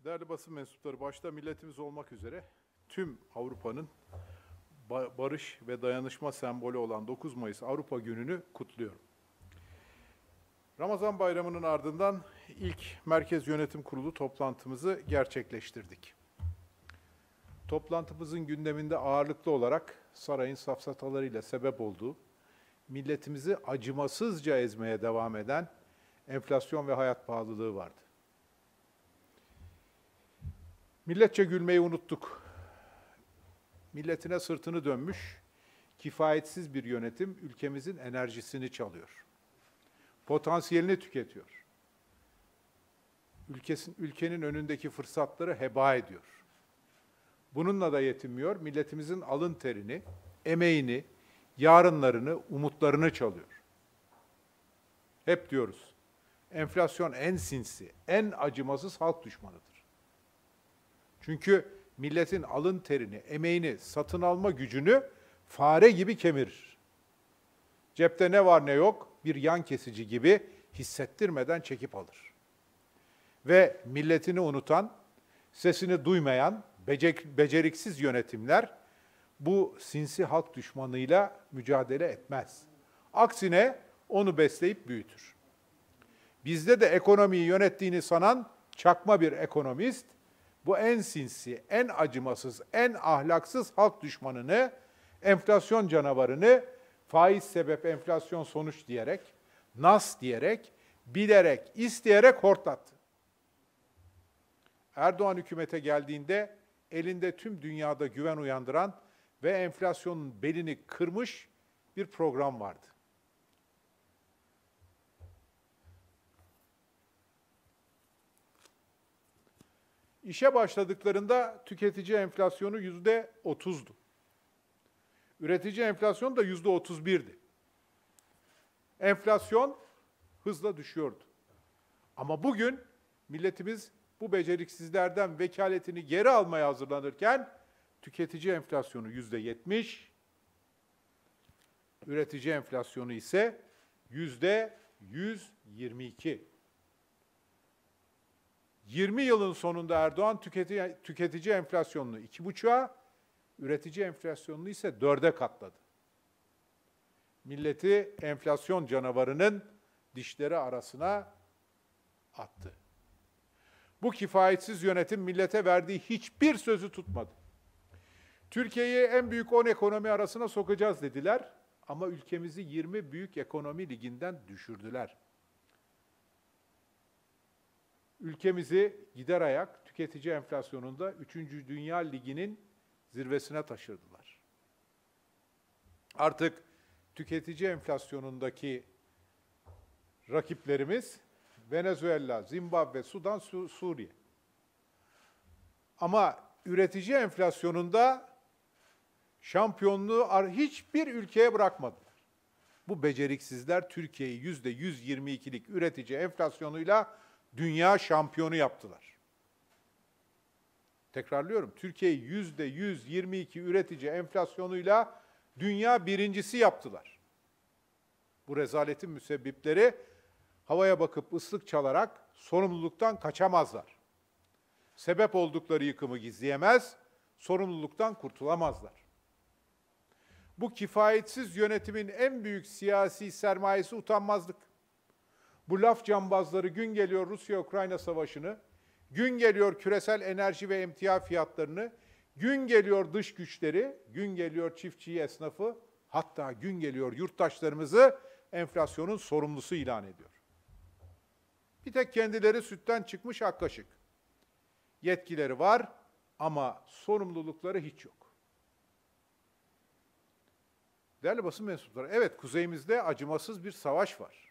Değerli basın mensupları, başta milletimiz olmak üzere tüm Avrupa'nın barış ve dayanışma sembolü olan 9 Mayıs Avrupa Günü'nü kutluyorum. Ramazan Bayramı'nın ardından ilk Merkez Yönetim Kurulu toplantımızı gerçekleştirdik. Toplantımızın gündeminde ağırlıklı olarak sarayın safsatalarıyla sebep olduğu, milletimizi acımasızca ezmeye devam eden enflasyon ve hayat pahalılığı vardı. Milletçe gülmeyi unuttuk. Milletine sırtını dönmüş, kifayetsiz bir yönetim ülkemizin enerjisini çalıyor. Potansiyelini tüketiyor. Ülkenin önündeki fırsatları heba ediyor. Bununla da yetinmiyor, milletimizin alın terini, emeğini, yarınlarını, umutlarını çalıyor. Hep diyoruz, enflasyon en sinsi, en acımasız halk düşmanıdır. Çünkü milletin alın terini, emeğini, satın alma gücünü fare gibi kemirir. Cepte ne var ne yok bir yan kesici gibi hissettirmeden çekip alır. Ve milletini unutan, sesini duymayan, beceriksiz yönetimler bu sinsi halk düşmanıyla mücadele etmez. Aksine onu besleyip büyütür. Bizde de ekonomiyi yönettiğini sanan çakma bir ekonomist, bu en sinsi, en acımasız, en ahlaksız halk düşmanını, enflasyon canavarını faiz sebep enflasyon sonuç diyerek, nas diyerek, bilerek, isteyerek hortlattı. Erdoğan hükümete geldiğinde elinde tüm dünyada güven uyandıran ve enflasyonun belini kırmış bir program vardı. İşe başladıklarında tüketici enflasyonu %30'du. Üretici enflasyonu da %31'di. Enflasyon hızla düşüyordu. Ama bugün milletimiz bu beceriksizlerden vekaletini geri almaya hazırlanırken tüketici enflasyonu %70, üretici enflasyonu ise %122. 20 yılın sonunda Erdoğan tüketici enflasyonunu 2,5'a, üretici enflasyonunu ise 4'e katladı. Milleti enflasyon canavarının dişleri arasına attı. Bu kifayetsiz yönetim millete verdiği hiçbir sözü tutmadı. Türkiye'yi en büyük 10 ekonomi arasına sokacağız dediler ama ülkemizi 20 büyük ekonomi liginden düşürdüler. Ülkemizi gider ayak tüketici enflasyonunda 3. Dünya Ligi'nin zirvesine taşırdılar. Artık tüketici enflasyonundaki rakiplerimiz Venezuela, Zimbabwe, Sudan, Suriye. Ama üretici enflasyonunda şampiyonluğu hiçbir ülkeye bırakmadılar. Bu beceriksizler Türkiye'yi %122'lik üretici enflasyonuyla dünya şampiyonu yaptılar. Tekrarlıyorum, Türkiye'yi %122 üretici enflasyonuyla dünya birincisi yaptılar. Bu rezaletin müsebbipleri havaya bakıp ıslık çalarak sorumluluktan kaçamazlar. Sebep oldukları yıkımı gizleyemez, sorumluluktan kurtulamazlar. Bu kifayetsiz yönetimin en büyük siyasi sermayesi utanmazlık. Bu laf cambazları gün geliyor Rusya-Ukrayna savaşını, gün geliyor küresel enerji ve emtia fiyatlarını, gün geliyor dış güçleri, gün geliyor çiftçiyi, esnafı, hatta gün geliyor yurttaşlarımızı enflasyonun sorumlusu ilan ediyor. Bir tek kendileri sütten çıkmış ak kaşık. Yetkileri var ama sorumlulukları hiç yok. Değerli basın mensupları, evet kuzeyimizde acımasız bir savaş var.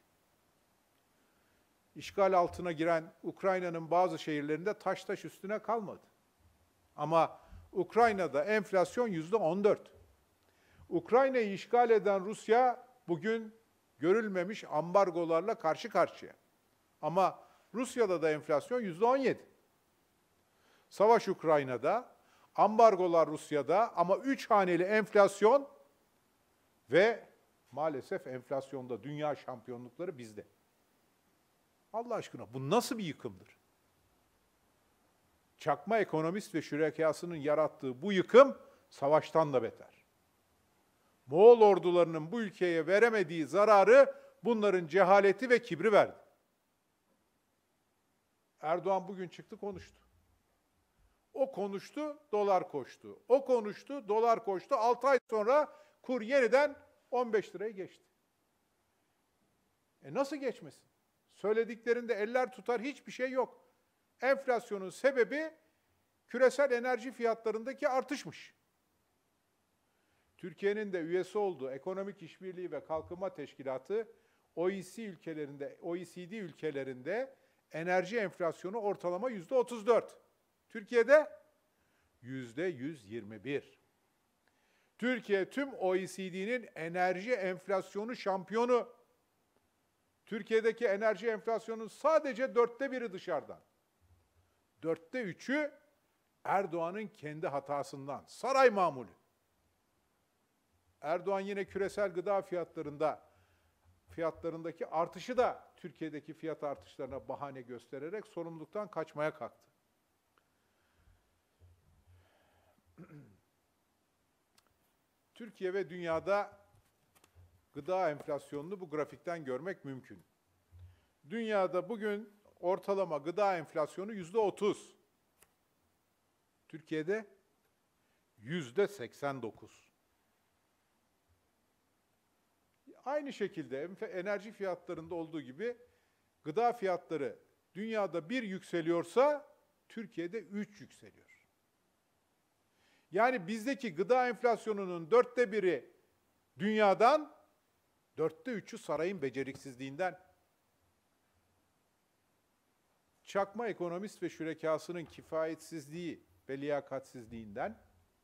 İşgal altına giren Ukrayna'nın bazı şehirlerinde taş üstüne kalmadı. Ama Ukrayna'da enflasyon %14. Ukrayna'yı işgal eden Rusya bugün görülmemiş ambargolarla karşı karşıya. Ama Rusya'da da enflasyon %17. Savaş Ukrayna'da, ambargolar Rusya'da ama 3 haneli enflasyon ve maalesef enflasyonda dünya şampiyonlukları bizde. Allah aşkına bu nasıl bir yıkımdır? Çakma ekonomist ve şürekasının yarattığı bu yıkım savaştan da beter. Moğol ordularının bu ülkeye veremediği zararı bunların cehaleti ve kibri verdi. Erdoğan bugün çıktı konuştu. O konuştu, dolar koştu. O konuştu, dolar koştu. 6 ay sonra kur yeniden 15 liraya geçti. Nasıl geçmesin? Söylediklerinde eller tutar hiçbir şey yok. Enflasyonun sebebi küresel enerji fiyatlarındaki artışmış. Türkiye'nin de üyesi olduğu Ekonomik İşbirliği ve Kalkınma Teşkilatı OECD ülkelerinde enerji enflasyonu ortalama %34. Türkiye'de %121. Türkiye tüm OECD'nin enerji enflasyonu şampiyonu. Türkiye'deki enerji enflasyonunun sadece 1/4 dışarıdan. 3/4 Erdoğan'ın kendi hatasından. Saray mamulü. Erdoğan yine küresel gıda fiyatlarındaki artışı da Türkiye'deki fiyat artışlarına bahane göstererek sorumluluktan kaçmaya kalktı. Türkiye ve dünyada gıda enflasyonunu bu grafikten görmek mümkün. Dünyada bugün ortalama gıda enflasyonu %30. Türkiye'de %89. Aynı şekilde enerji fiyatlarında olduğu gibi gıda fiyatları dünyada 1 yükseliyorsa Türkiye'de 3 yükseliyor. Yani bizdeki gıda enflasyonunun 1/4 dünyadan, 3/4 sarayın beceriksizliğinden. Çakma ekonomist ve şürekasının kifayetsizliği ve liyakatsizliğinden.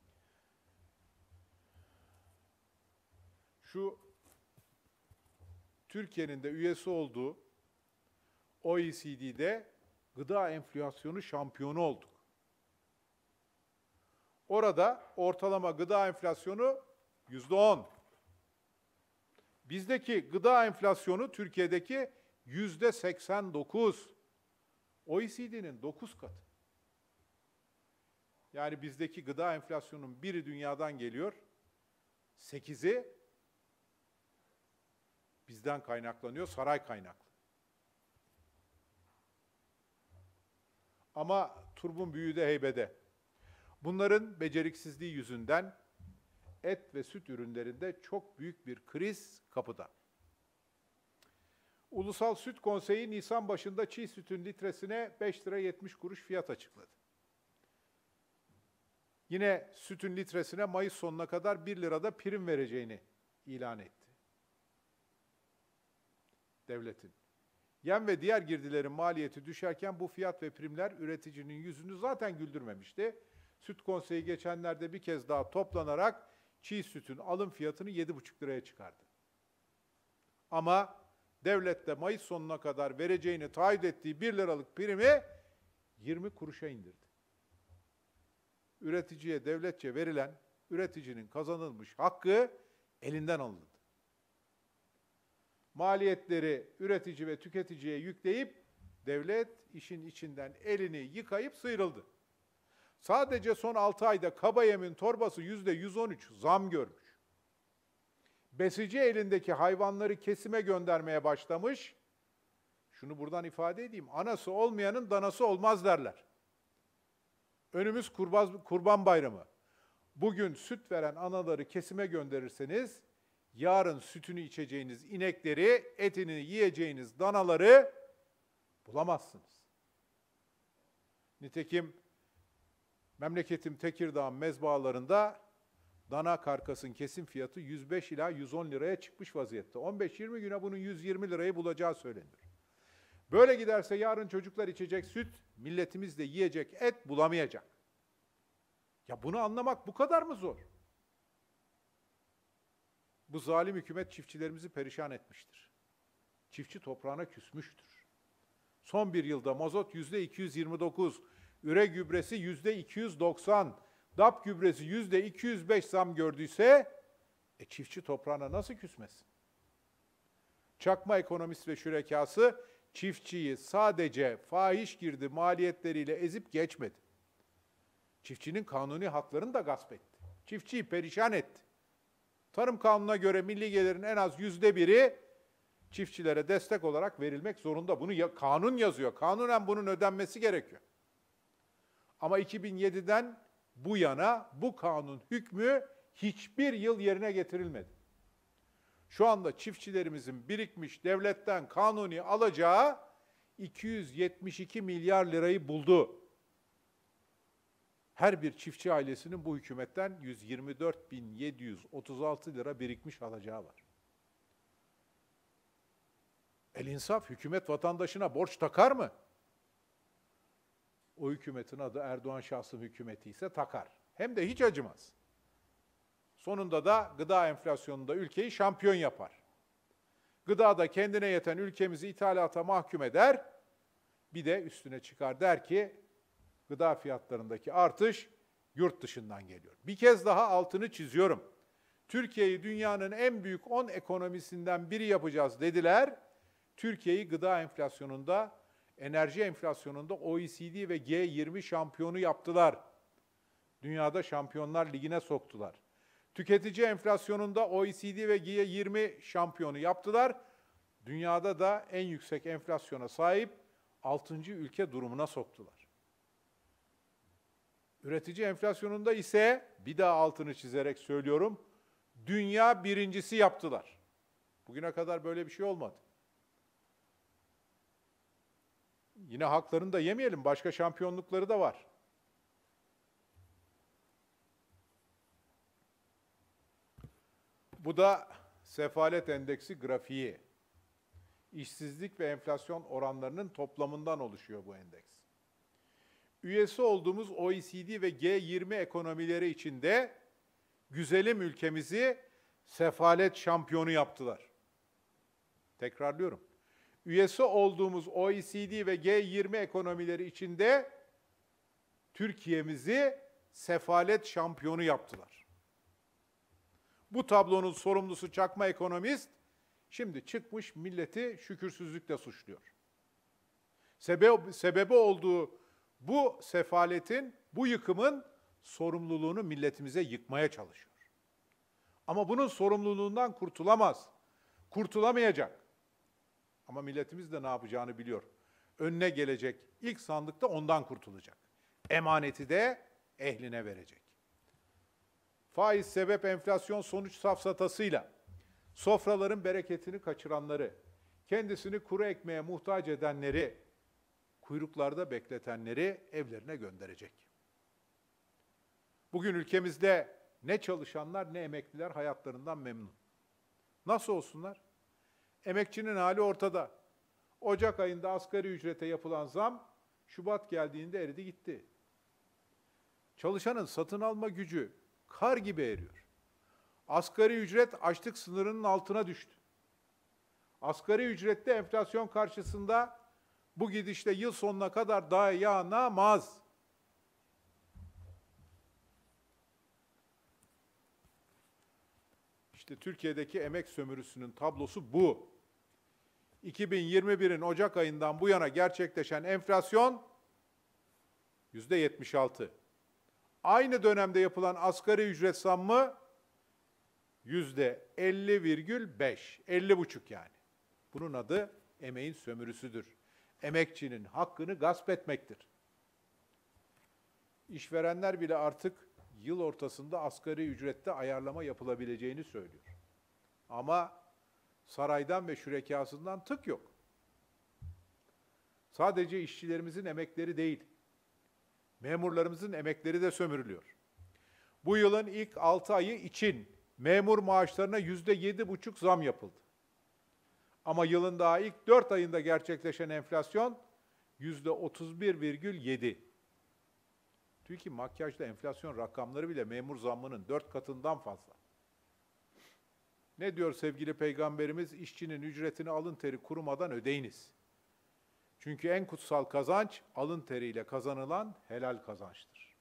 Şu Türkiye'nin de üyesi olduğu OECD'de gıda enflasyonu şampiyonu olduk. Orada ortalama gıda enflasyonu %10. Bizdeki gıda enflasyonu Türkiye'deki %89. OECD'nin 9 katı. Yani bizdeki gıda enflasyonunun 1'i dünyadan geliyor, 8'i bizden kaynaklanıyor, saray kaynaklı. Ama turbun büyüğü de heybede. Bunların beceriksizliği yüzünden et ve süt ürünlerinde çok büyük bir kriz kapıda. Ulusal Süt Konseyi Nisan başında çiğ sütün litresine 5 lira 70 kuruş fiyat açıkladı. Yine sütün litresine Mayıs sonuna kadar 1 lirada prim vereceğini ilan etti. Devletin. Yem ve diğer girdilerin maliyeti düşerken bu fiyat ve primler üreticinin yüzünü zaten güldürmemişti. Süt Konseyi geçenlerde bir kez daha toplanarak çiğ sütün alım fiyatını 7,5 liraya çıkardı. Ama devlet de Mayıs sonuna kadar vereceğini taahhüt ettiği 1 liralık primi 20 kuruşa indirdi. Üreticiye devletçe verilen üreticinin kazanılmış hakkı elinden alındı. Maliyetleri üretici ve tüketiciye yükleyip devlet işin içinden elini yıkayıp sıyrıldı. Sadece son 6 ayda kaba yemin torbası %113 zam görmüş. Besici elindeki hayvanları kesime göndermeye başlamış. Şunu buradan ifade edeyim. Anası olmayanın danası olmaz derler. Önümüz Kurban Bayramı. Bugün süt veren anaları kesime gönderirseniz, yarın sütünü içeceğiniz inekleri, etini yiyeceğiniz danaları bulamazsınız. Nitekim memleketim Tekirdağ mezbahalarında dana karkasın kesim fiyatı 105 ila 110 liraya çıkmış vaziyette. 15-20 güne bunun 120 lirayı bulacağı söyleniyor. Böyle giderse yarın çocuklar içecek süt, milletimiz de yiyecek et bulamayacak. Ya bunu anlamak bu kadar mı zor? Bu zalim hükümet çiftçilerimizi perişan etmiştir. Çiftçi toprağına küsmüştür. Son bir yılda mazot %229, üre gübresi %290, DAP gübresi %205 zam gördüyse, çiftçi toprağına nasıl küsmesin? Çakma ekonomist ve şürekası çiftçiyi sadece fahiş girdi maliyetleriyle ezip geçmedi. Çiftçinin kanuni haklarını da gasp etti. Çiftçiyi perişan etti. Tarım kanununa göre milli gelirin en az %1'i çiftçilere destek olarak verilmek zorunda. Bunu kanun yazıyor. Kanunen bunun ödenmesi gerekiyor. Ama 2007'den bu yana bu kanun hükmü hiçbir yıl yerine getirilmedi. Şu anda çiftçilerimizin birikmiş devletten kanuni alacağı 272 milyar lirayı buldu. Her bir çiftçi ailesinin bu hükümetten 124.736 lira birikmiş alacağı var. El insaf, hükümet vatandaşına borç takar mı? O hükümetin adı Erdoğan şahsım hükümeti ise takar. Hem de hiç acımaz. Sonunda da gıda enflasyonunda ülkeyi şampiyon yapar. Gıdada kendine yeten ülkemizi ithalata mahkum eder, bir de üstüne çıkar der ki, gıda fiyatlarındaki artış yurt dışından geliyor. Bir kez daha altını çiziyorum. Türkiye'yi dünyanın en büyük 10 ekonomisinden biri yapacağız dediler. Türkiye'yi gıda enflasyonunda, enerji enflasyonunda OECD ve G20 şampiyonu yaptılar. Dünyada Şampiyonlar Ligi'ne soktular. Tüketici enflasyonunda OECD ve G20 şampiyonu yaptılar. Dünyada da en yüksek enflasyona sahip 6. ülke durumuna soktular. Üretici enflasyonunda ise bir daha altını çizerek söylüyorum, dünya birincisi yaptılar. Bugüne kadar böyle bir şey olmadı. Yine haklarını da yemeyelim, başka şampiyonlukları da var. Bu da sefalet endeksi grafiği. İşsizlik ve enflasyon oranlarının toplamından oluşuyor bu endeks. Üyesi olduğumuz OECD ve G20 ekonomileri içinde güzelim ülkemizi sefalet şampiyonu yaptılar. Tekrarlıyorum. Üyesi olduğumuz OECD ve G20 ekonomileri içinde Türkiye'mizi sefalet şampiyonu yaptılar. Bu tablonun sorumlusu çakma ekonomist şimdi çıkmış milleti şükürsüzlükle suçluyor. Sebebi olduğu bu sefaletin, bu yıkımın sorumluluğunu milletimize yıkmaya çalışıyor. Ama bunun sorumluluğundan kurtulamaz. Kurtulamayacak. Ama milletimiz de ne yapacağını biliyor. Önüne gelecek ilk sandıkta ondan kurtulacak. Emaneti de ehline verecek. Faiz, sebep, enflasyon sonuç safsatasıyla sofraların bereketini kaçıranları, kendisini kuru ekmeğe muhtaç edenleri, kuyruklarda bekletenleri evlerine gönderecek. Bugün ülkemizde ne çalışanlar ne emekliler hayatlarından memnun. Nasıl olsunlar? Emekçinin hali ortada. Ocak ayında asgari ücrete yapılan zam, Şubat geldiğinde eridi gitti. Çalışanın satın alma gücü kar gibi eriyor. Asgari ücret açlık sınırının altına düştü. Asgari ücrette enflasyon karşısında bu gidişle yıl sonuna kadar dayanamaz. İşte Türkiye'deki emek sömürüsünün tablosu bu. 2021'in Ocak ayından bu yana gerçekleşen enflasyon %76. Aynı dönemde yapılan asgari ücret zammı %50,5, 50,5 yani. Bunun adı emeğin sömürüsüdür. Emekçinin hakkını gasp etmektir. İşverenler bile artık yıl ortasında asgari ücrette ayarlama yapılabileceğini söylüyor. Ama saraydan ve şürekasından tık yok. Sadece işçilerimizin emekleri değil, memurlarımızın emekleri de sömürülüyor. Bu yılın ilk 6 ayı için memur maaşlarına %7,5 zam yapıldı. Ama yılın daha ilk 4 ayında gerçekleşen enflasyon %31,7. TÜİK'in makyajlı enflasyon rakamları bile memur zammının 4 katından fazla. Ne diyor sevgili Peygamberimiz? İşçinin ücretini alın teri kurumadan ödeyiniz. Çünkü en kutsal kazanç alın teriyle kazanılan helal kazançtır.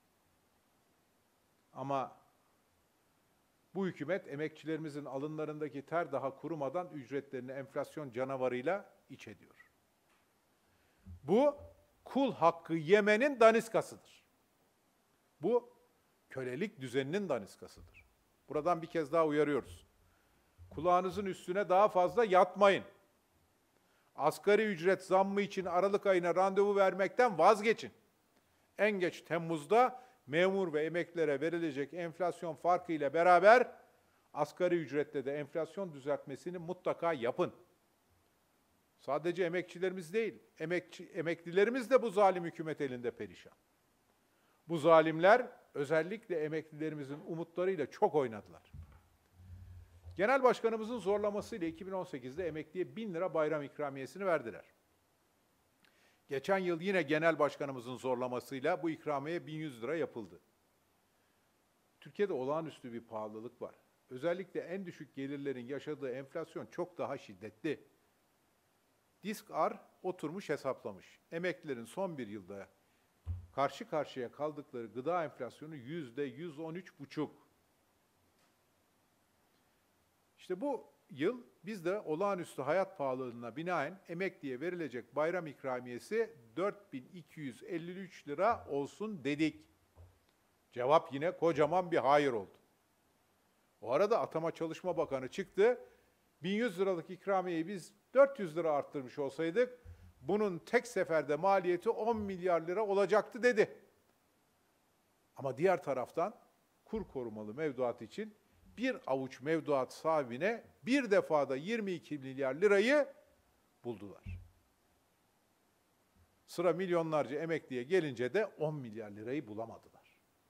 Ama bu hükümet emekçilerimizin alınlarındaki ter daha kurumadan ücretlerini enflasyon canavarıyla iç ediyor. Bu kul hakkı yemenin daniskasıdır. Bu kölelik düzeninin daniskasıdır. Buradan bir kez daha uyarıyoruz. Kulağınızın üstüne daha fazla yatmayın. Asgari ücret zammı için Aralık ayına randevu vermekten vazgeçin. En geç Temmuz'da memur ve emeklilere verilecek enflasyon farkı ile beraber asgari ücrette de enflasyon düzeltmesini mutlaka yapın. Sadece emekçilerimiz değil, emeklilerimiz de bu zalim hükümet elinde perişan. Bu zalimler özellikle emeklilerimizin umutlarıyla çok oynadılar. Genel Başkanımızın zorlamasıyla 2018'de emekliye 1000 lira bayram ikramiyesini verdiler. Geçen yıl yine Genel Başkanımızın zorlamasıyla bu ikramiye 1100 lira yapıldı. Türkiye'de olağanüstü bir pahalılık var. Özellikle en düşük gelirlerin yaşadığı enflasyon çok daha şiddetli. Disk-R oturmuş hesaplamış. Emeklilerin son bir yılda karşı karşıya kaldıkları gıda enflasyonu %113,5. İşte bu yıl biz de olağanüstü hayat pahalılığına binaen emekliye verilecek bayram ikramiyesi 4253 lira olsun dedik. Cevap yine kocaman bir hayır oldu. O arada Atama Çalışma Bakanı çıktı. 1100 liralık ikramiyeyi biz 400 lira arttırmış olsaydık bunun tek seferde maliyeti 10 milyar lira olacaktı dedi. Ama diğer taraftan kur korumalı mevduat için bir avuç mevduat sahibine bir defada 22 milyar lirayı buldular. Sıra milyonlarca emekliye gelince de 10 milyar lirayı bulamadılar.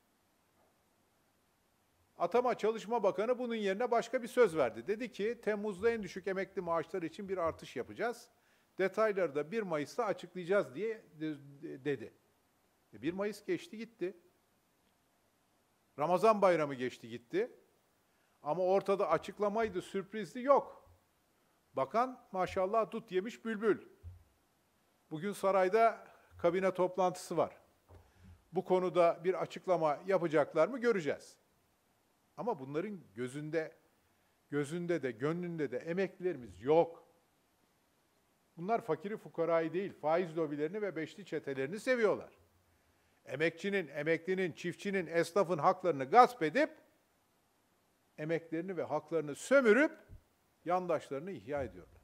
Atama Çalışma Bakanı bunun yerine başka bir söz verdi. Dedi ki Temmuz'da en düşük emekli maaşları için bir artış yapacağız. Detayları da 1 Mayıs'ta açıklayacağız diye dedi. 1 Mayıs geçti gitti. Ramazan bayramı geçti gitti. Ama ortada açıklamaydı, sürprizdi yok. Bakan maşallah dut yemiş bülbül. Bugün sarayda kabine toplantısı var. Bu konuda bir açıklama yapacaklar mı göreceğiz. Ama bunların gözünde de, gönlünde de emeklilerimiz yok. Bunlar fakiri fukarayı değil, faiz lobilerini ve beşli çetelerini seviyorlar. Emekçinin, emeklinin, çiftçinin, esnafın haklarını gasp edip, emeklerini ve haklarını sömürüp, yandaşlarını ihya ediyorlar.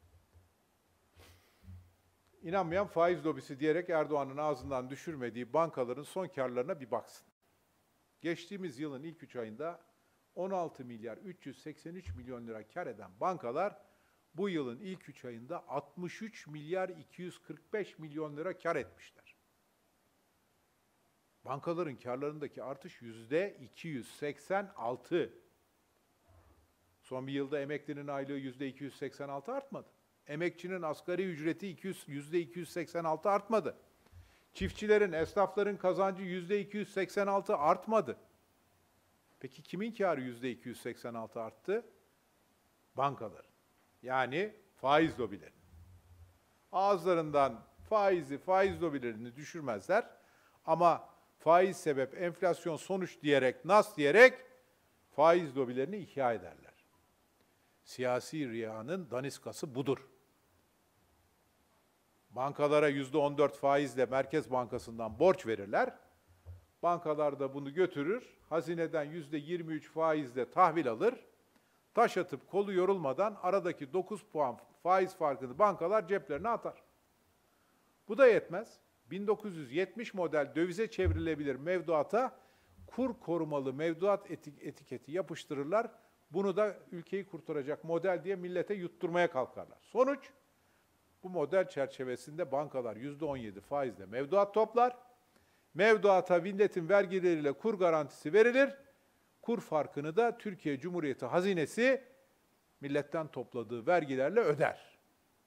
İnanmayan faiz lobisi diyerek Erdoğan'ın ağzından düşürmediği bankaların son karlarına bir baksın. Geçtiğimiz yılın ilk 3 ayında 16 milyar 383 milyon lira kar eden bankalar bu yılın ilk 3 ayında 63 milyar 245 milyon lira kar etmişler. Bankaların karlarındaki artış %286. Son bir yılda emeklinin aylığı %286 artmadı. Emekçinin asgari ücreti %286 artmadı. Çiftçilerin, esnafların kazancı %286 artmadı. Peki kimin kârı %286 arttı? Bankaların. Yani faiz lobileri. Ağızlarından faiz lobilerini düşürmezler. Ama faiz sebep, enflasyon sonuç diyerek, nas diyerek faiz lobilerini ihya ederler. Siyasi riyanın daniskası budur. Bankalara %14 faizle Merkez Bankası'ndan borç verirler. Bankalar da bunu götürür, hazineden %23 faizle tahvil alır. Taş atıp kolu yorulmadan aradaki 9 puan faiz farkını bankalar ceplerine atar. Bu da yetmez. 1970 model dövize çevrilebilir mevduata kur korumalı mevduat etiketi yapıştırırlar. Bunu da ülkeyi kurtaracak model diye millete yutturmaya kalkarlar. Sonuç, bu model çerçevesinde bankalar %17 faizle mevduat toplar. Mevduata milletin vergileriyle kur garantisi verilir. Kur farkını da Türkiye Cumhuriyeti hazinesi milletten topladığı vergilerle öder.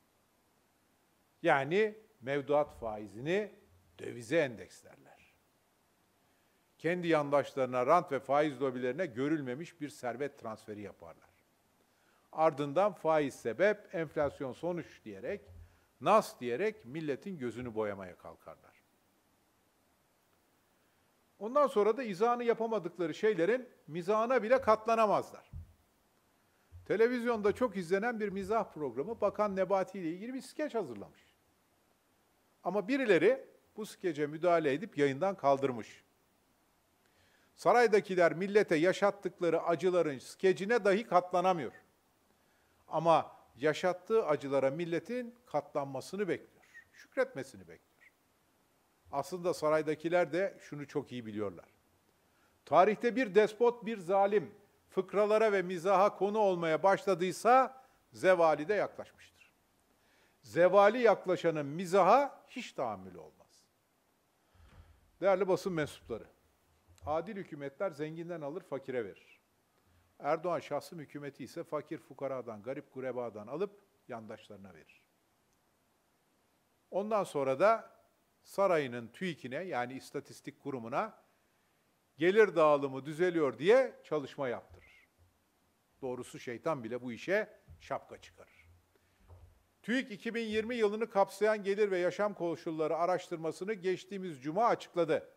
Yani mevduat faizini dövize endekslerler. Kendi yandaşlarına, rant ve faiz lobilerine görülmemiş bir servet transferi yaparlar. Ardından faiz sebep, enflasyon sonuç diyerek, nas diyerek milletin gözünü boyamaya kalkarlar. Ondan sonra da izahını yapamadıkları şeylerin mizahına bile katlanamazlar. Televizyonda çok izlenen bir mizah programı Bakan Nebati ile ilgili bir skeç hazırlamış. Ama birileri bu skece müdahale edip yayından kaldırmış. Saraydakiler millete yaşattıkları acıların skecine dahi katlanamıyor. Ama yaşattığı acılara milletin katlanmasını bekliyor, şükretmesini bekliyor. Aslında saraydakiler de şunu çok iyi biliyorlar. Tarihte bir despot, bir zalim fıkralara ve mizaha konu olmaya başladıysa zevali de yaklaşmıştır. Zevali yaklaşanın mizaha hiç tahammülü olmaz. Değerli basın mensupları, adil hükümetler zenginden alır, fakire verir. Erdoğan şahsım hükümeti ise fakir fukaradan, garip gurebadan alıp yandaşlarına verir. Ondan sonra da sarayının TÜİK'ine, yani istatistik kurumuna gelir dağılımı düzeliyor diye çalışma yaptırır. Doğrusu şeytan bile bu işe şapka çıkarır. TÜİK 2020 yılını kapsayan gelir ve yaşam koşulları araştırmasını geçtiğimiz Cuma açıkladı.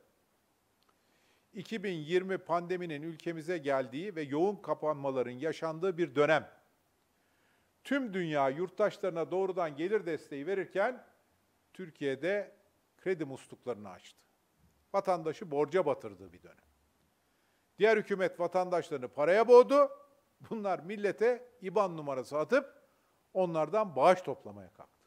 2020 pandeminin ülkemize geldiği ve yoğun kapanmaların yaşandığı bir dönem. Tüm dünya yurttaşlarına doğrudan gelir desteği verirken Türkiye'de kredi musluklarını açtı. Vatandaşı borca batırdığı bir dönem. Diğer hükümet vatandaşlarını paraya boğdu. Bunlar millete IBAN numarası atıp onlardan bağış toplamaya kalktı.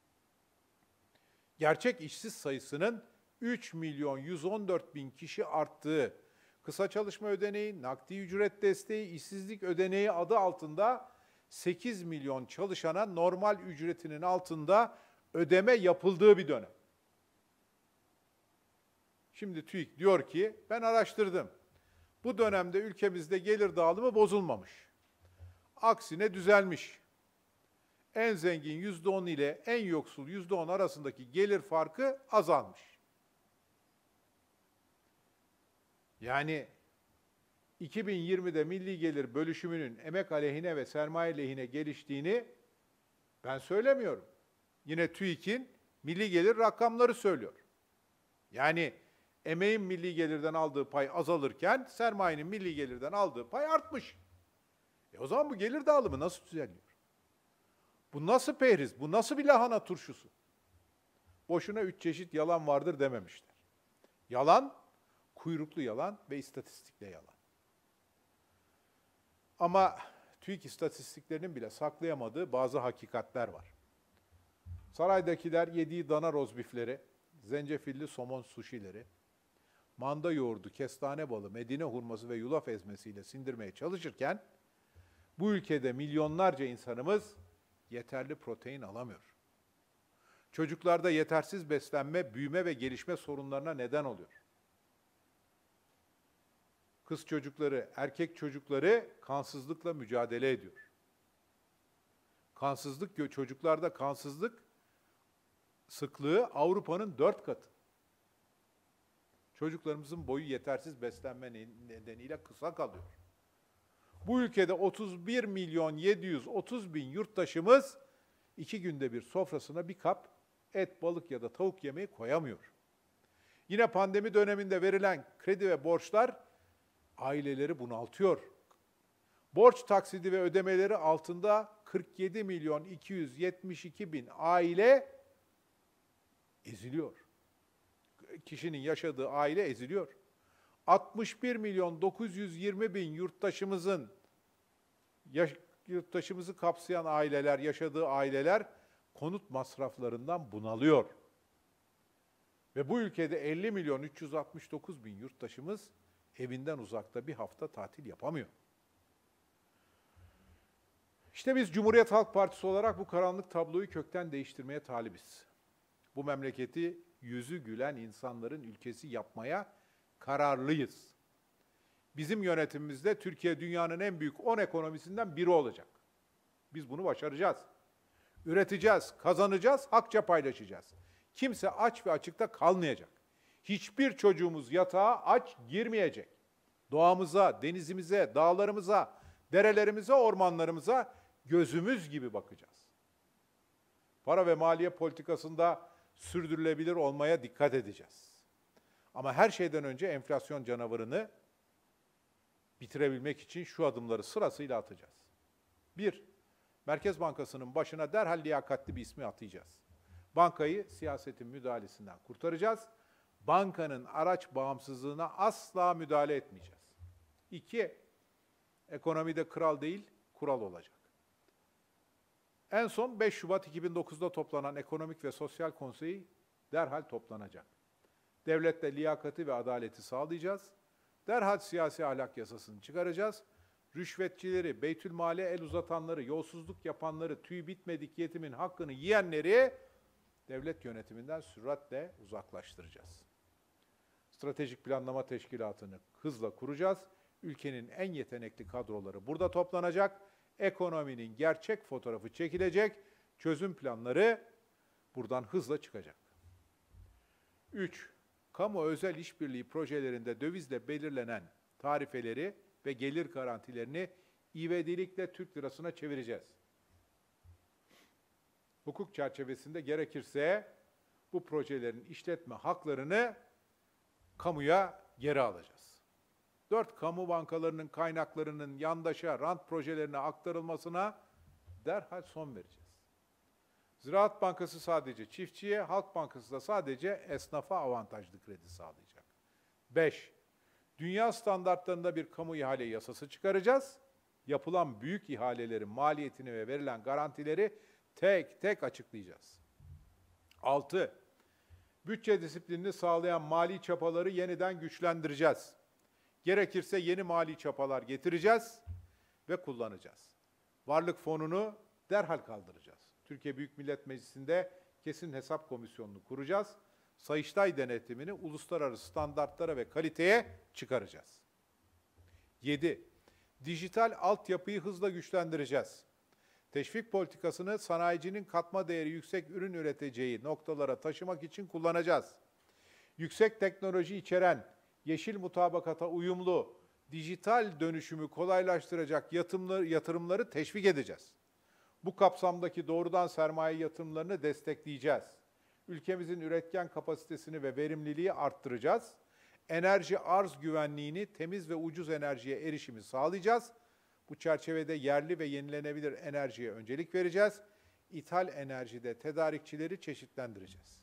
Gerçek işsiz sayısının 3.114.000 kişi arttığı, kısa çalışma ödeneği, nakdi ücret desteği, işsizlik ödeneği adı altında 8 milyon çalışana normal ücretinin altında ödeme yapıldığı bir dönem. Şimdi TÜİK diyor ki, ben araştırdım. Bu dönemde ülkemizde gelir dağılımı bozulmamış. Aksine düzelmiş. En zengin %10 ile en yoksul %10 arasındaki gelir farkı azalmış. Yani 2020'de milli gelir bölüşümünün emek aleyhine ve sermaye lehine geliştiğini ben söylemiyorum. Yine TÜİK'in milli gelir rakamları söylüyor. Yani emeğin milli gelirden aldığı pay azalırken sermayenin milli gelirden aldığı pay artmış. O zaman bu gelir dağılımı nasıl düzeliyor? Bu nasıl pehriz? Bu nasıl bir lahana turşusu? Boşuna 3 çeşit yalan vardır dememişler. Yalan, kuyruklu yalan ve istatistikle yalan. Ama TÜİK istatistiklerinin bile saklayamadığı bazı hakikatler var. Saraydakiler yediği dana rozbifleri, zencefilli somon suşileri, manda yoğurdu, kestane balı, Medine hurması ve yulaf ezmesiyle sindirmeye çalışırken bu ülkede milyonlarca insanımız yeterli protein alamıyor. Çocuklarda yetersiz beslenme, büyüme ve gelişme sorunlarına neden oluyor. Kız çocukları, erkek çocukları kansızlıkla mücadele ediyor. Çocuklarda kansızlık sıklığı Avrupa'nın 4 katı. Çocuklarımızın boyu yetersiz beslenme nedeniyle kısa kalıyor. Bu ülkede 31.730.000 yurttaşımız 2 günde bir sofrasına bir kap et, balık ya da tavuk yemeği koyamıyor. Yine pandemi döneminde verilen kredi ve borçlar aileleri bunaltıyor. Borç taksidi ve ödemeleri altında 47.272.000 aile eziliyor. Kişinin yaşadığı aile eziliyor. 61.920.000 yurttaşımızı kapsayan aileler, yaşadığı aileler konut masraflarından bunalıyor. Ve bu ülkede 50.369.000 yurttaşımız evinden uzakta bir hafta tatil yapamıyor. İşte biz Cumhuriyet Halk Partisi olarak bu karanlık tabloyu kökten değiştirmeye talibiz. Bu memleketi yüzü gülen insanların ülkesi yapmaya kararlıyız. Bizim yönetimimizde Türkiye dünyanın en büyük 10 ekonomisinden biri olacak. Biz bunu başaracağız. Üreteceğiz, kazanacağız, hakça paylaşacağız. Kimse aç ve açıkta kalmayacak. Hiçbir çocuğumuz yatağa aç girmeyecek. Doğamıza, denizimize, dağlarımıza, derelerimize, ormanlarımıza gözümüz gibi bakacağız. Para ve maliye politikasında sürdürülebilir olmaya dikkat edeceğiz. Ama her şeyden önce enflasyon canavarını bitirebilmek için şu adımları sırasıyla atacağız. 1. Merkez Bankası'nın başına derhal liyakatli bir ismi atayacağız. Bankayı siyasetin müdahalesinden kurtaracağız. bankanın araç bağımsızlığına asla müdahale etmeyeceğiz. 2, ekonomide kral değil, kural olacak. En son 5 Şubat 2009'da toplanan Ekonomik ve Sosyal Konseyi derhal toplanacak. Devlette liyakati ve adaleti sağlayacağız. Derhal siyasi ahlak yasasını çıkaracağız. Rüşvetçileri, beytülmale el uzatanları, yolsuzluk yapanları, tüy bitmedik yetimin hakkını yiyenleri devlet yönetiminden süratle uzaklaştıracağız. Stratejik Planlama Teşkilatı'nı hızla kuracağız. Ülkenin en yetenekli kadroları burada toplanacak. Ekonominin gerçek fotoğrafı çekilecek. Çözüm planları buradan hızla çıkacak. 3. Kamu özel işbirliği projelerinde dövizle belirlenen tarifeleri ve gelir garantilerini ivedilikle Türk lirasına çevireceğiz. Hukuk çerçevesinde gerekirse bu projelerin işletme haklarını kamuya geri alacağız. 4. Kamu bankalarının kaynaklarının yandaşa, rant projelerine aktarılmasına derhal son vereceğiz. Ziraat Bankası sadece çiftçiye, Halk Bankası da sadece esnafa avantajlı kredi sağlayacak. 5. Dünya standartlarında bir kamu ihale yasası çıkaracağız. Yapılan büyük ihalelerin maliyetini ve verilen garantileri tek tek açıklayacağız. 6. Bütçe disiplinini sağlayan mali çapaları yeniden güçlendireceğiz. Gerekirse yeni mali çapalar getireceğiz ve kullanacağız. Varlık fonunu derhal kaldıracağız. Türkiye Büyük Millet Meclisi'nde kesin hesap komisyonunu kuracağız. Sayıştay denetimini uluslararası standartlara ve kaliteye çıkaracağız. 7. Dijital altyapıyı hızla güçlendireceğiz. Teşvik politikasını sanayicinin katma değeri yüksek ürün üreteceği noktalara taşımak için kullanacağız. Yüksek teknoloji içeren, yeşil mutabakata uyumlu, dijital dönüşümü kolaylaştıracak yatırımları teşvik edeceğiz. Bu kapsamdaki doğrudan sermaye yatırımlarını destekleyeceğiz. Ülkemizin üretken kapasitesini ve verimliliği arttıracağız. Enerji arz güvenliğini, temiz ve ucuz enerjiye erişimi sağlayacağız. Bu çerçevede yerli ve yenilenebilir enerjiye öncelik vereceğiz. İthal enerjide tedarikçileri çeşitlendireceğiz.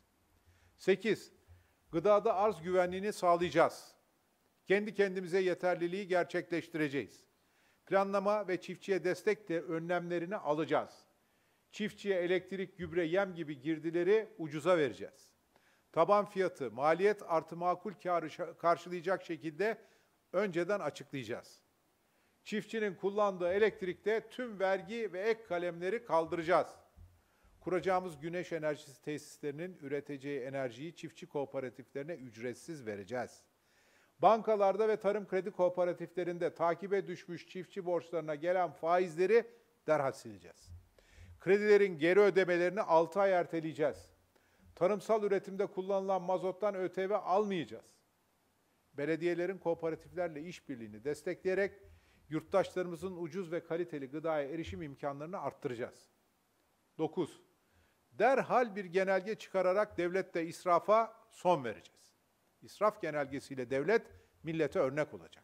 8. Gıdada arz güvenliğini sağlayacağız. Kendi kendimize yeterliliği gerçekleştireceğiz. Planlama ve çiftçiye destek de önlemlerini alacağız. Çiftçiye elektrik, gübre, yem gibi girdileri ucuza vereceğiz. Taban fiyatı, maliyet artı makul kârı karşılayacak şekilde önceden açıklayacağız. Çiftçinin kullandığı elektrikte tüm vergi ve ek kalemleri kaldıracağız. Kuracağımız güneş enerjisi tesislerinin üreteceği enerjiyi çiftçi kooperatiflerine ücretsiz vereceğiz. Bankalarda ve tarım kredi kooperatiflerinde takibe düşmüş çiftçi borçlarına gelen faizleri derhal sileceğiz. Kredilerin geri ödemelerini 6 ay erteleyeceğiz. Tarımsal üretimde kullanılan mazottan ÖTV almayacağız. Belediyelerin kooperatiflerle işbirliğini destekleyerek yurttaşlarımızın ucuz ve kaliteli gıdaya erişim imkanlarını arttıracağız. 9. Derhal bir genelge çıkararak devlette israfa son vereceğiz. İsraf genelgesiyle devlet millete örnek olacak.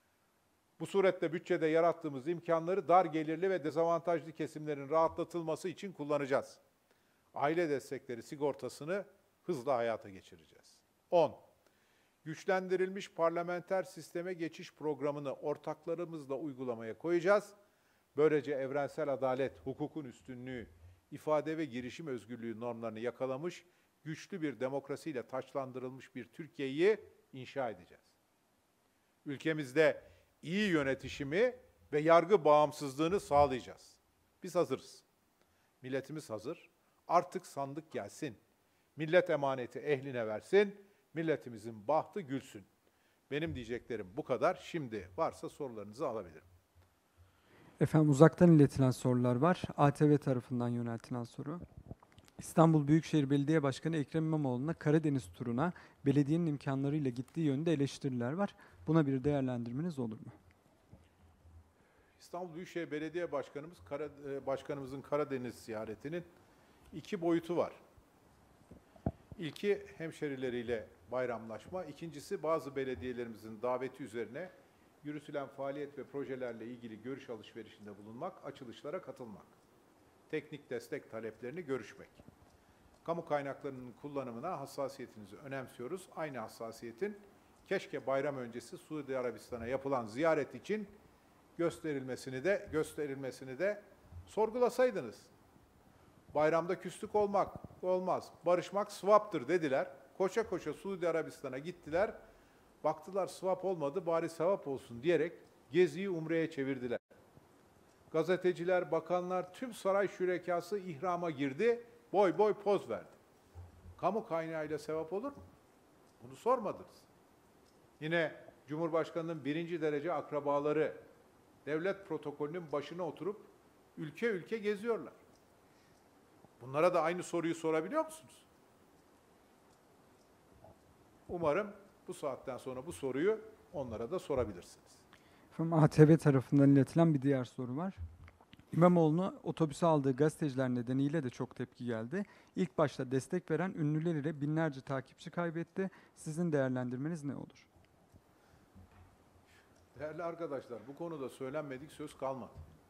Bu suretle bütçede yarattığımız imkanları dar gelirli ve dezavantajlı kesimlerin rahatlatılması için kullanacağız. Aile destekleri sigortasını hızla hayata geçireceğiz. 10. Güçlendirilmiş parlamenter sisteme geçiş programını ortaklarımızla uygulamaya koyacağız. Böylece evrensel adalet, hukukun üstünlüğü, ifade ve girişim özgürlüğü normlarını yakalamış, güçlü bir demokrasiyle taçlandırılmış bir Türkiye'yi inşa edeceğiz. Ülkemizde iyi yönetişimi ve yargı bağımsızlığını sağlayacağız. Biz hazırız. Milletimiz hazır. Artık sandık gelsin. Millet emaneti ehline versin. Milletimizin bahtı gülsün. Benim diyeceklerim bu kadar. Şimdi varsa sorularınızı alabilirim. Efendim uzaktan iletilen sorular var. ATV tarafından yöneltilen soru. İstanbul Büyükşehir Belediye Başkanı Ekrem İmamoğlu'na Karadeniz turuna belediyenin imkanlarıyla gittiği yönünde eleştiriler var. Buna bir değerlendirmeniz olur mu? İstanbul Büyükşehir Belediye Başkanımızın Karadeniz ziyaretinin 2 boyutu var. İlki hemşerileriyle bayramlaşma, ikincisi bazı belediyelerimizin daveti üzerine yürütülen faaliyet ve projelerle ilgili görüş alışverişinde bulunmak, açılışlara katılmak, teknik destek taleplerini görüşmek. Kamu kaynaklarının kullanımına hassasiyetinizi önemsiyoruz. Aynı hassasiyetin keşke bayram öncesi Suudi Arabistan'a yapılan ziyaret için gösterilmesini de sorgulasaydınız. Bayramda küslük olmaz. Barışmak swap'tır dediler. Koşa koşa Suudi Arabistan'a gittiler. Baktılar swap olmadı, bari sevap olsun diyerek geziyi umreye çevirdiler. Gazeteciler, bakanlar, tüm saray şürekası ihrama girdi, boy boy poz verdi. Kamu kaynağıyla sevap olur mu? Bunu sormadınız. Yine Cumhurbaşkanı'nın birinci derece akrabaları devlet protokolünün başına oturup ülke ülke geziyorlar. Bunlara da aynı soruyu sorabiliyor musunuz? Umarım bu saatten sonra bu soruyu onlara da sorabilirsiniz. Efendim, ATV tarafından iletilen bir diğer soru var. İmamoğlu'na otobüse aldığı gazeteciler nedeniyle de çok tepki geldi. İlk başta destek veren ünlüler ile binlerce takipçi kaybetti. Sizin değerlendirmeniz ne olur? Değerli arkadaşlar, bu konuda söylenmedik söz kalmadı.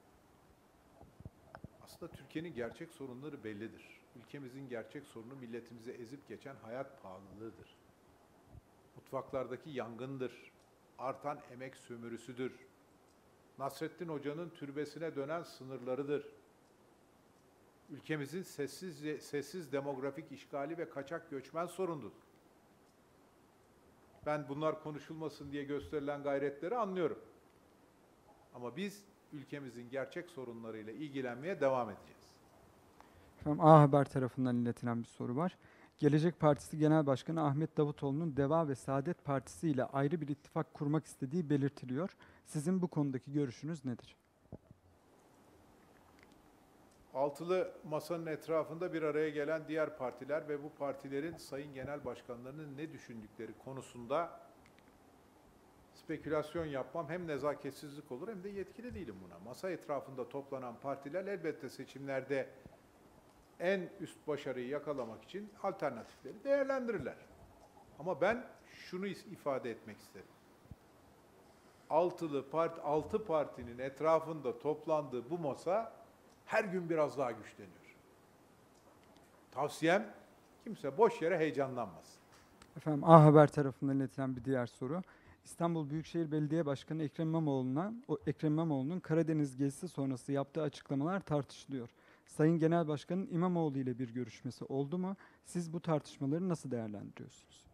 Aslında Türkiye'nin gerçek sorunları bellidir. Ülkemizin gerçek sorunu milletimize ezip geçen hayat pahalılığıdır. Mutfaklardaki yangındır. Artan emek sömürüsüdür. Nasrettin Hoca'nın türbesine dönen sınırlarıdır. Ülkemizin sessiz demografik işgali ve kaçak göçmen sorunudur. Ben bunlar konuşulmasın diye gösterilen gayretleri anlıyorum. Ama biz ülkemizin gerçek sorunlarıyla ilgilenmeye devam edeceğiz. Efendim, A Haber tarafından iletilen bir soru var. Gelecek Partisi Genel Başkanı Ahmet Davutoğlu'nun DEVA ve Saadet Partisi ile ayrı bir ittifak kurmak istediği belirtiliyor. Sizin bu konudaki görüşünüz nedir? Altılı masanın etrafında bir araya gelen diğer partiler ve bu partilerin sayın genel başkanlarının ne düşündükleri konusunda spekülasyon yapmam hem nezaketsizlik olur hem de yetkili değilim buna. Masa etrafında toplanan partiler elbette seçimlerde en üst başarıyı yakalamak için alternatifleri değerlendirirler. Ama ben şunu ifade etmek isterim. Altı partinin etrafında toplandığı bu masa her gün biraz daha güçleniyor. Tavsiyem, kimse boş yere heyecanlanmasın. Efendim, A Haber tarafından iletilen bir diğer soru. İstanbul Büyükşehir Belediye Başkanı Ekrem İmamoğlu'nun Karadeniz gezisi sonrası yaptığı açıklamalar tartışılıyor. Sayın Genel Başkan'ın İmamoğlu ile bir görüşmesi oldu mu? Siz bu tartışmaları nasıl değerlendiriyorsunuz?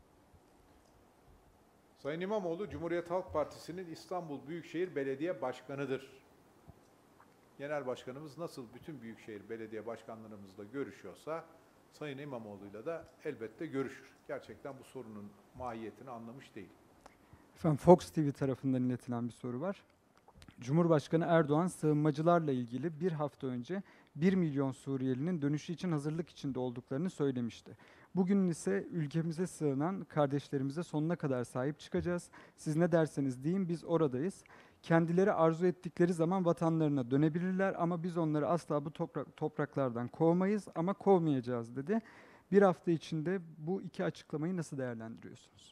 Sayın İmamoğlu, Cumhuriyet Halk Partisi'nin İstanbul Büyükşehir Belediye Başkanı'dır. Genel Başkanımız nasıl bütün büyükşehir belediye başkanlarımızla görüşüyorsa, Sayın İmamoğlu'yla da elbette görüşür. Gerçekten bu sorunun mahiyetini anlamış değil. Efendim, Fox TV tarafından iletilen bir soru var. Cumhurbaşkanı Erdoğan sığınmacılarla ilgili bir hafta önce 1 milyon Suriyelinin dönüşü için hazırlık içinde olduklarını söylemişti. Bugün ise ülkemize sığınan kardeşlerimize sonuna kadar sahip çıkacağız. Siz ne derseniz deyin, biz oradayız. Kendileri arzu ettikleri zaman vatanlarına dönebilirler ama biz onları asla bu topraklardan kovmayız ama kovmayacağız dedi. Bir hafta içinde bu iki açıklamayı nasıl değerlendiriyorsunuz?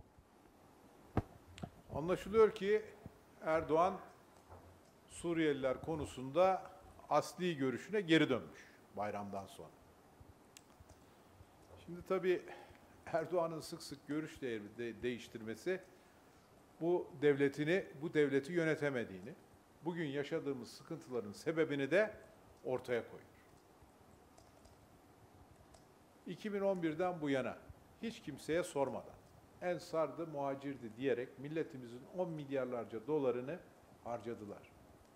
Anlaşılıyor ki Erdoğan Suriyeliler konusunda asli görüşüne geri dönmüş bayramdan sonra. Şimdi tabii Erdoğan'ın sık sık görüş değiştirmesi bu devleti yönetemediğini, bugün yaşadığımız sıkıntıların sebebini de ortaya koyuyor. 2011'den bu yana hiç kimseye sormadan ensardı, muhacirdi diyerek milletimizin 10 milyarlarca dolarını harcadılar.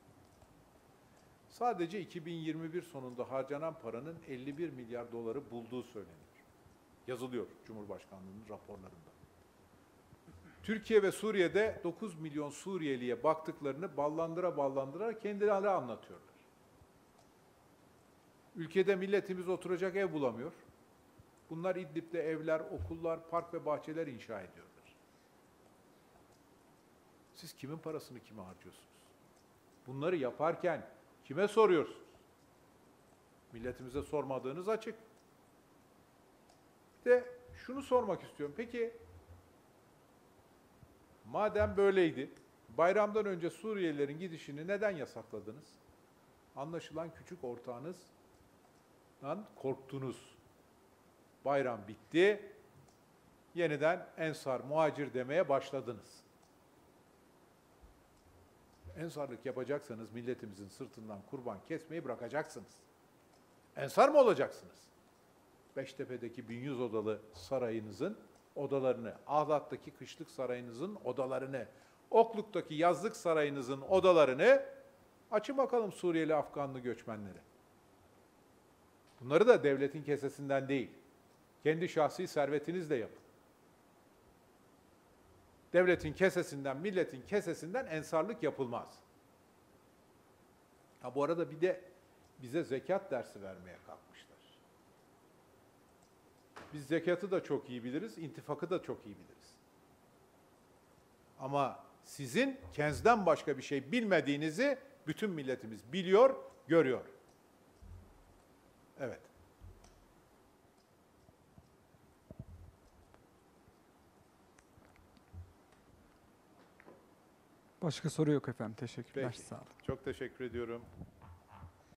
Sadece 2021 sonunda harcanan paranın 51 milyar doları bulduğu söyleniyor. Yazılıyor Cumhurbaşkanlığı'nın raporlarında. Türkiye ve Suriye'de 9 milyon Suriyeliye baktıklarını ballandıra kendileri anlatıyorlar. Ülkede milletimiz oturacak ev bulamıyor. Bunlar İdlib'de evler, okullar, park ve bahçeler inşa ediyorlar. Siz kimin parasını kime harcıyorsunuz? Bunları yaparken kime soruyorsunuz? Milletimize sormadığınız açık. Bir de şunu sormak istiyorum. Peki, madem böyleydi, bayramdan önce Suriyelilerin gidişini neden yasakladınız? Anlaşılan küçük ortağınızdan korktunuz. Bayram bitti. Yeniden ensar, muhacir demeye başladınız. Ensarlık yapacaksanız milletimizin sırtından kurban kesmeyi bırakacaksınız. Ensar mı olacaksınız? Beştepe'deki 1100 odalı sarayınızın odalarını, Ahlat'taki kışlık sarayınızın odalarını, Okluk'taki yazlık sarayınızın odalarını açın bakalım Suriyeli, Afganlı göçmenlere. Bunları da devletin kesesinden değil, kendi şahsi servetinizle yapın. Devletin kesesinden, milletin kesesinden ensarlık yapılmaz. Ha, bu arada bir de bize zekat dersi vermeye kalkmışlar. Biz zekatı da çok iyi biliriz, intifakı da çok iyi biliriz. Ama sizin kenzden başka bir şey bilmediğinizi bütün milletimiz biliyor, görüyor. Evet. Başka soru yok efendim. Teşekkürler. Peki. Sağ olun. Çok teşekkür ediyorum.